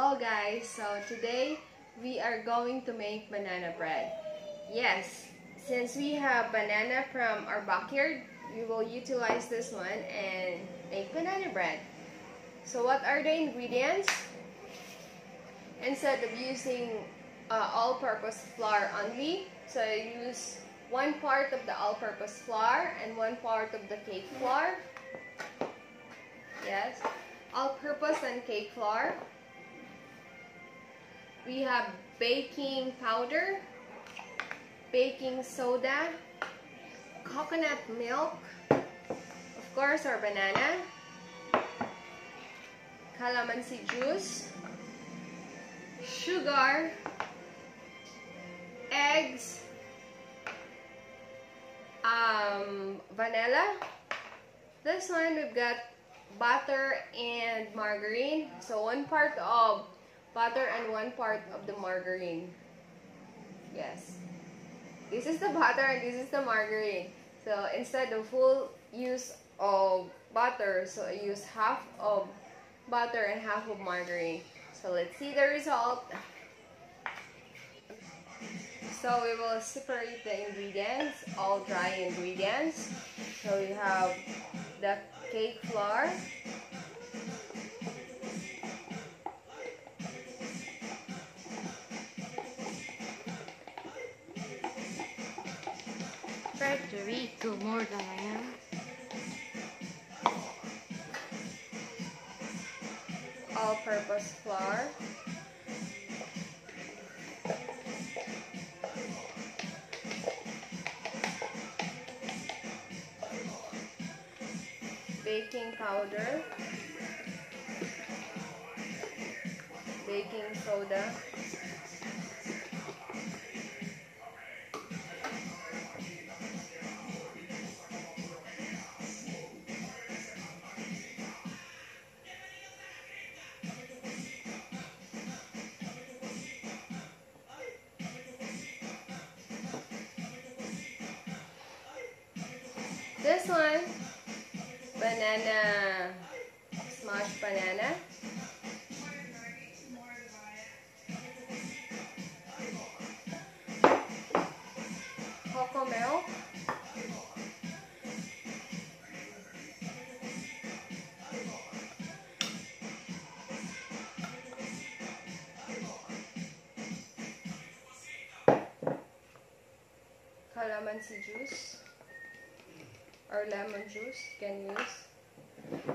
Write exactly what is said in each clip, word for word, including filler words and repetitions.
Hello guys, so today we are going to make banana bread. Yes, since we have banana from our backyard, we will utilize this one and make banana bread. So what are the ingredients? Instead of using uh, all-purpose flour only, so I use one part of the all-purpose flour and one part of the cake flour. Yes, all-purpose and cake flour. We have baking powder, baking soda, coconut milk, of course our banana, calamansi juice, sugar, eggs, um, vanilla. This one we've got butter and margarine. So one part of butter and one part of the margarine. Yes. This is the butter and this is the margarine. So instead of full use of butter, so I use half of butter and half of margarine. So let's see the result. So we will separate the ingredients, all dry ingredients. So we have the cake flour, Federico more than I am. all-purpose flour, baking powder, baking soda, this one, banana, smashed banana, cocoa milk, calamansi juice, or lemon juice you can use.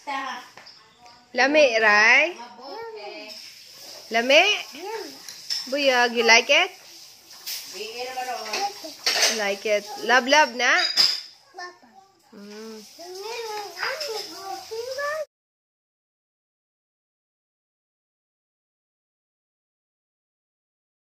Lami, Ray? Lami? Buyag, you like it? Like it. Love, love na? Mm.